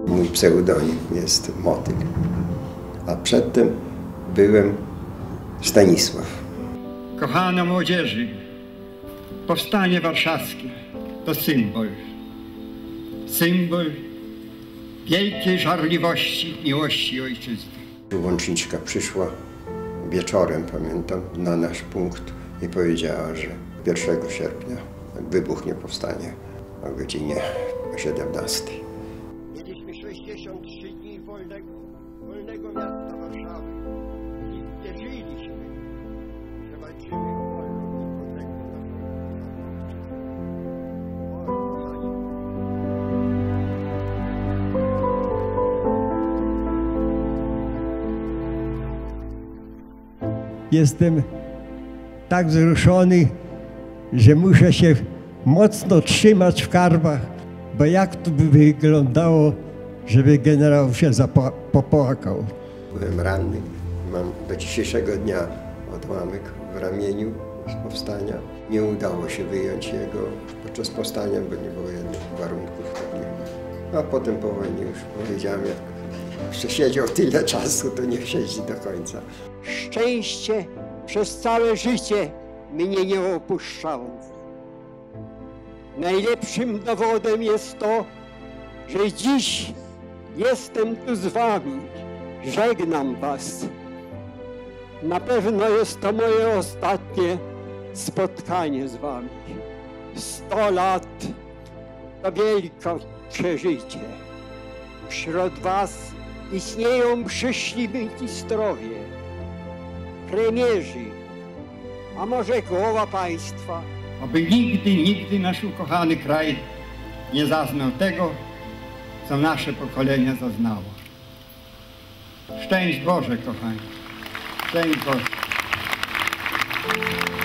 Mój pseudonim jest Motyl, a przedtem byłem Stanisław. Kochana młodzieży, powstanie warszawskie to symbol wielkiej żarliwości, miłości ojczyzny. Łączniczka przyszła wieczorem, pamiętam, na nasz punkt i powiedziała, że 1 sierpnia wybuchnie powstanie o godzinie 17. Mieliśmy 63 dni wolnego miasta Warszawy i wierzyliśmy, że walczymy o wolną i podległą Jestem tak wzruszony, że muszę się mocno trzymać w karbach, bo jak to by wyglądało, żeby generał się popłakał. Byłem ranny, mam do dzisiejszego dnia odłamek w ramieniu z powstania. Nie udało się wyjąć jego podczas powstania, bo nie było jednych warunków takich. A potem po wojnie już powiedziałem, jak jeszcze siedział tyle czasu, to niech siedzi do końca. Szczęście przez całe życie mnie nie opuszczało. Najlepszym dowodem jest to, że dziś jestem tu z wami. Żegnam was. Na pewno jest to moje ostatnie spotkanie z wami. 100 lat to wielkie przeżycie. Wśród was istnieją przyszli ministrowie, premierzy, a może głowa państwa. Oby nigdy nasz ukochany kraj nie zaznał tego, co nasze pokolenie zaznało. Szczęść Boże, kochani. Szczęść Boże.